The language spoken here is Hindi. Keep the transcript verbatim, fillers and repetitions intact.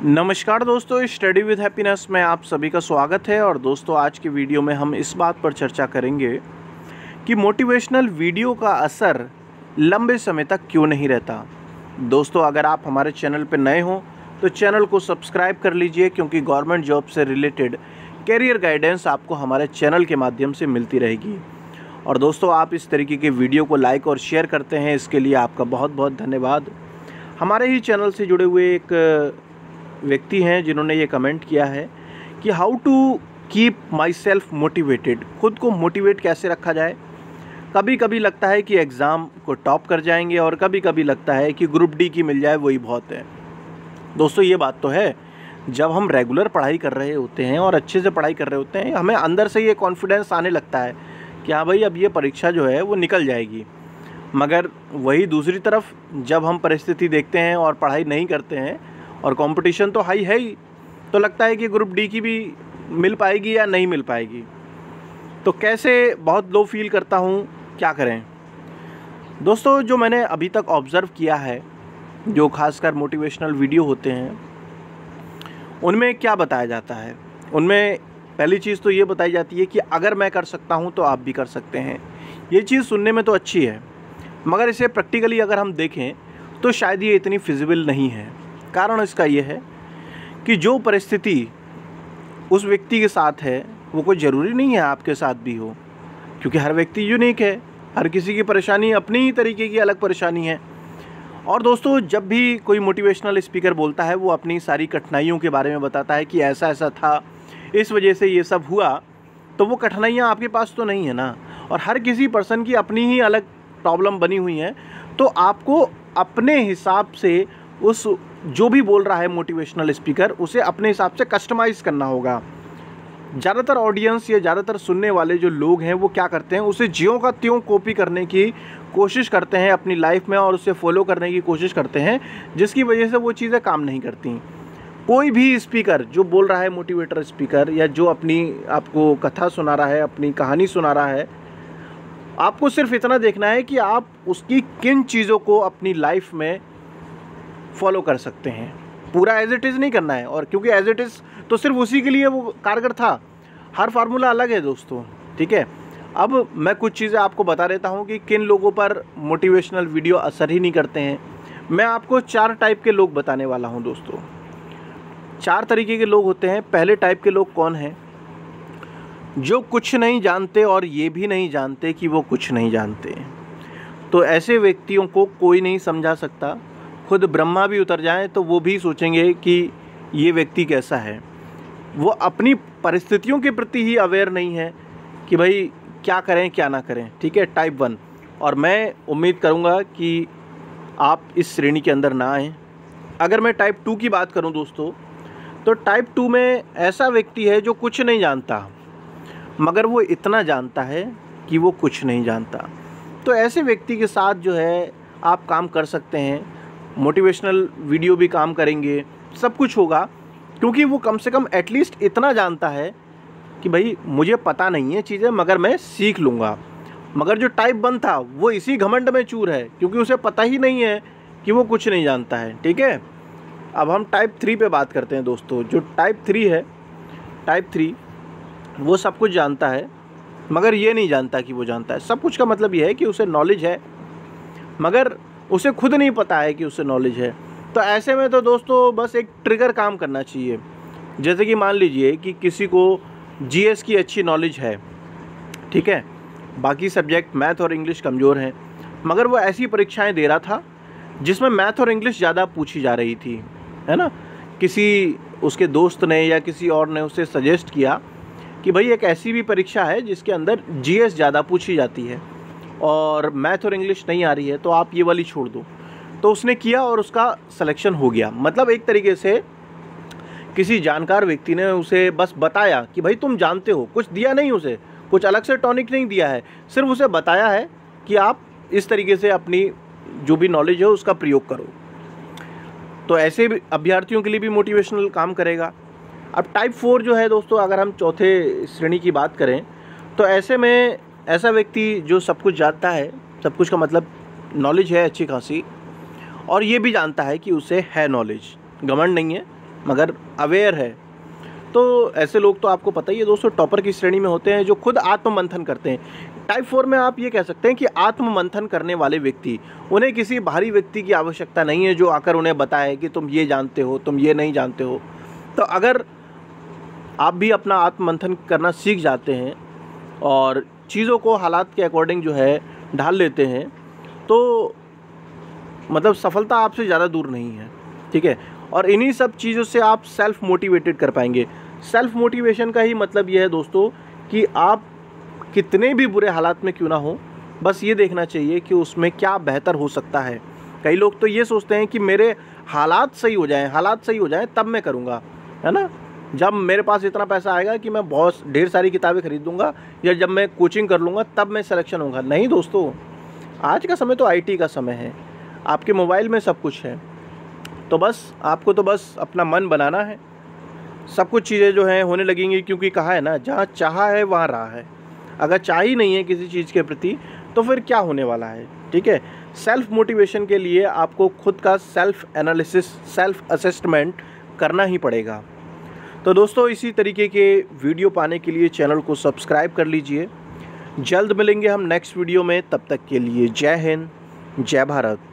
नमस्कार दोस्तों, स्टडी विद हैप्पीनेस में आप सभी का स्वागत है। और दोस्तों, आज की वीडियो में हम इस बात पर चर्चा करेंगे कि मोटिवेशनल वीडियो का असर लंबे समय तक क्यों नहीं रहता। दोस्तों, अगर आप हमारे चैनल पर नए हों तो चैनल को सब्सक्राइब कर लीजिए, क्योंकि गवर्नमेंट जॉब से रिलेटेड कैरियर गाइडेंस आपको हमारे चैनल के माध्यम से मिलती रहेगी। और दोस्तों, आप इस तरीके के वीडियो को लाइक और शेयर करते हैं, इसके लिए आपका बहुत बहुत धन्यवाद। हमारे ही चैनल से जुड़े हुए एक व्यक्ति हैं जिन्होंने ये कमेंट किया है कि how to keep myself motivated, खुद को मोटिवेट कैसे रखा जाए। कभी कभी लगता है कि एग्ज़ाम को टॉप कर जाएंगे और कभी कभी लगता है कि ग्रुप डी की मिल जाए वही बहुत है। दोस्तों, ये बात तो है, जब हम रेगुलर पढ़ाई कर रहे होते हैं और अच्छे से पढ़ाई कर रहे होते हैं, हमें अंदर से ये कॉन्फिडेंस आने लगता है कि हाँ भाई, अब ये परीक्षा जो है वो निकल जाएगी। मगर वही दूसरी तरफ जब हम परिस्थिति देखते हैं और पढ़ाई नहीं करते हैं और कंपटीशन तो हाई है ही, तो लगता है कि ग्रुप डी की भी मिल पाएगी या नहीं मिल पाएगी। तो कैसे बहुत लो फील करता हूँ, क्या करें। दोस्तों, जो मैंने अभी तक ऑब्ज़र्व किया है, जो खासकर मोटिवेशनल वीडियो होते हैं, उनमें क्या बताया जाता है, उनमें पहली चीज़ तो ये बताई जाती है कि अगर मैं कर सकता हूँ तो आप भी कर सकते हैं। ये चीज़ सुनने में तो अच्छी है, मगर इसे प्रैक्टिकली अगर हम देखें तो शायद ये इतनी फिजिबल नहीं है। कारण इसका ये है कि जो परिस्थिति उस व्यक्ति के साथ है वो कोई ज़रूरी नहीं है आपके साथ भी हो, क्योंकि हर व्यक्ति यूनिक है, हर किसी की परेशानी अपनी ही तरीके की अलग परेशानी है। और दोस्तों, जब भी कोई मोटिवेशनल स्पीकर बोलता है वो अपनी सारी कठिनाइयों के बारे में बताता है कि ऐसा ऐसा था, इस वजह से ये सब हुआ, तो वो कठिनाइयाँ आपके पास तो नहीं है ना। और हर किसी पर्सन की अपनी ही अलग प्रॉब्लम बनी हुई है, तो आपको अपने हिसाब से उस जो भी बोल रहा है मोटिवेशनल स्पीकर, उसे अपने हिसाब से कस्टमाइज़ करना होगा। ज़्यादातर ऑडियंस या ज़्यादातर सुनने वाले जो लोग हैं वो क्या करते हैं, उसे ज्यों का त्यों कॉपी करने की कोशिश करते हैं अपनी लाइफ में और उसे फॉलो करने की कोशिश करते हैं, जिसकी वजह से वो चीज़ें काम नहीं करती। कोई भी स्पीकर जो बोल रहा है, मोटिवेटर स्पीकर, या जो अपनी आपको कथा सुना रहा है, अपनी कहानी सुना रहा है, आपको सिर्फ इतना देखना है कि आप उसकी किन चीज़ों को अपनी लाइफ में फॉलो कर सकते हैं। पूरा एज इट इज़ नहीं करना है, और क्योंकि एज इट इज़ तो सिर्फ उसी के लिए वो कारगर था। हर फार्मूला अलग है दोस्तों, ठीक है। अब मैं कुछ चीज़ें आपको बता देता हूँ कि किन लोगों पर मोटिवेशनल वीडियो असर ही नहीं करते हैं। मैं आपको चार टाइप के लोग बताने वाला हूँ दोस्तों। चार तरीके के लोग होते हैं। पहले टाइप के लोग कौन हैं? जो कुछ नहीं जानते और ये भी नहीं जानते कि वो कुछ नहीं जानते। तो ऐसे व्यक्तियों को कोई नहीं समझा सकता। खुद ब्रह्मा भी उतर जाएं तो वो भी सोचेंगे कि ये व्यक्ति कैसा है। वो अपनी परिस्थितियों के प्रति ही अवेयर नहीं है कि भाई क्या करें क्या ना करें, ठीक है। Type one. और मैं उम्मीद करूँगा कि आप इस श्रेणी के अंदर ना आएँ। अगर मैं टाइप टू की बात करूँ दोस्तों, तो टाइप टू में ऐसा व्यक्ति है जो कुछ नहीं जानता, मगर वो इतना जानता है कि वो कुछ नहीं जानता। तो ऐसे व्यक्ति के साथ जो है आप काम कर सकते हैं। मोटिवेशनल वीडियो भी काम करेंगे, सब कुछ होगा, क्योंकि वो कम से कम एटलीस्ट इतना जानता है कि भाई मुझे पता नहीं है चीज़ें, मगर मैं सीख लूँगा। मगर जो टाइप वन था वो इसी घमंड में चूर है, क्योंकि उसे पता ही नहीं है कि वो कुछ नहीं जानता है, ठीक है। अब हम टाइप थ्री पे बात करते हैं दोस्तों। जो टाइप थ्री है, टाइप थ्री वो सब कुछ जानता है, मगर ये नहीं जानता कि वो जानता है। सब कुछ का मतलब ये है कि उसे नॉलेज है, मगर उसे खुद नहीं पता है कि उसे नॉलेज है। तो ऐसे में तो दोस्तों बस एक ट्रिगर काम करना चाहिए। जैसे कि मान लीजिए कि किसी को जीएस की अच्छी नॉलेज है, ठीक है, बाकी सब्जेक्ट मैथ और इंग्लिश कमज़ोर हैं, मगर वो ऐसी परीक्षाएं दे रहा था जिसमें मैथ और इंग्लिश ज़्यादा पूछी जा रही थी, है ना। किसी उसके दोस्त ने या किसी और ने उसे सजेस्ट किया कि भाई एक ऐसी भी परीक्षा है जिसके अंदर जीएस ज़्यादा पूछी जाती है और मैथ और इंग्लिश नहीं आ रही है, तो आप ये वाली छोड़ दो। तो उसने किया और उसका सिलेक्शन हो गया। मतलब एक तरीके से किसी जानकार व्यक्ति ने उसे बस बताया कि भाई तुम जानते हो, कुछ दिया नहीं उसे, कुछ अलग से टॉनिक नहीं दिया है, सिर्फ उसे बताया है कि आप इस तरीके से अपनी जो भी नॉलेज है उसका प्रयोग करो। तो ऐसे अभ्यर्थियों के लिए भी मोटिवेशनल काम करेगा। अब टाइप फोर जो है दोस्तों, अगर हम चौथे श्रेणी की बात करें, तो ऐसे में ऐसा व्यक्ति जो सब कुछ जानता है, सब कुछ का मतलब नॉलेज है अच्छी खासी, और ये भी जानता है कि उसे है नॉलेज, घमंड नहीं है, मगर अवेयर है। तो ऐसे लोग तो आपको पता ही है दोस्तों, टॉपर की श्रेणी में होते हैं जो खुद आत्ममंथन करते हैं। टाइप फोर में आप ये कह सकते हैं कि आत्ममंथन करने वाले व्यक्ति, उन्हें किसी बाहरी व्यक्ति की आवश्यकता नहीं है जो आकर उन्हें बताए कि तुम ये जानते हो, तुम ये नहीं जानते हो। तो अगर आप भी अपना आत्ममंथन करना सीख जाते हैं और चीज़ों को हालात के अकॉर्डिंग जो है ढाल लेते हैं, तो मतलब सफलता आपसे ज़्यादा दूर नहीं है, ठीक है। और इन्हीं सब चीज़ों से आप सेल्फ मोटिवेटेड कर पाएंगे। सेल्फ मोटिवेशन का ही मतलब यह है दोस्तों कि आप कितने भी बुरे हालात में क्यों ना हो, बस ये देखना चाहिए कि उसमें क्या बेहतर हो सकता है। कई लोग तो ये सोचते हैं कि मेरे हालात सही हो जाएं, हालात सही हो जाएं तब मैं करूँगा, है ना। जब मेरे पास इतना पैसा आएगा कि मैं बहुत ढेर सारी किताबें खरीद दूँगा, या जब मैं कोचिंग कर लूँगा तब मैं सिलेक्शन होगा। नहीं दोस्तों, आज का समय तो आईटी का समय है, आपके मोबाइल में सब कुछ है। तो बस आपको तो बस अपना मन बनाना है, सब कुछ चीज़ें जो हैं होने लगेंगी, क्योंकि कहा है ना, जहाँ चाहा है वहाँ रहा है। अगर चाह ही नहीं है किसी चीज़ के प्रति तो फिर क्या होने वाला है, ठीक है। सेल्फ मोटिवेशन के लिए आपको खुद का सेल्फ एनालिसिस, सेल्फ असेसमेंट करना ही पड़ेगा। तो दोस्तों, इसी तरीके के वीडियो पाने के लिए चैनल को सब्सक्राइब कर लीजिए। जल्द मिलेंगे हम नेक्स्ट वीडियो में, तब तक के लिए जय हिंद, जय भारत।